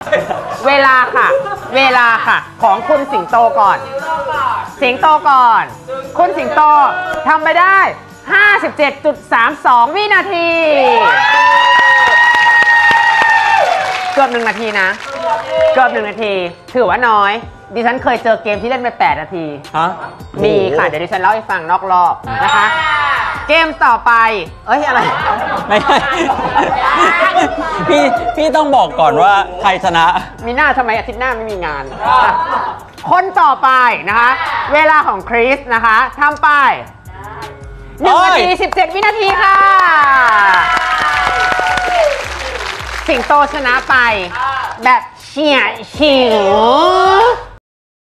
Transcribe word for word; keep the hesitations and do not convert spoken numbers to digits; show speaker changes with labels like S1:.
S1: เวลาค่ะเวลาค่ะของคุณสิงโตก่อนสิงโตก่อนคุณสิงโตทำไปได้ ห้าสิบเจ็ดจุดสามสอง วินาทีเกือบหนึ่งนาทีนะเกือบหนึ่งนาทีถือว่าน้อยดิฉันเคยเจอเกมที่เล่นไปแปดนาทีฮะมีค่ะเดี๋ยวดิฉันเล่าให้ฟังนอกรอบนะคะเกมต่อไปเอ้ยอะไร
S2: ไม่ใช่พี่พี่ต้องบอกก่อนว่าใครชนะ
S1: มีหน้าทำไมอาทิตย์หน้าไม่มีงานคนต่อไปนะคะเวลาของคริสนะคะทำไปหนึ่งนาทีสิบเจ็ดวินาทีค่ะสิงโตชนะไปแบบเฉียดฉิว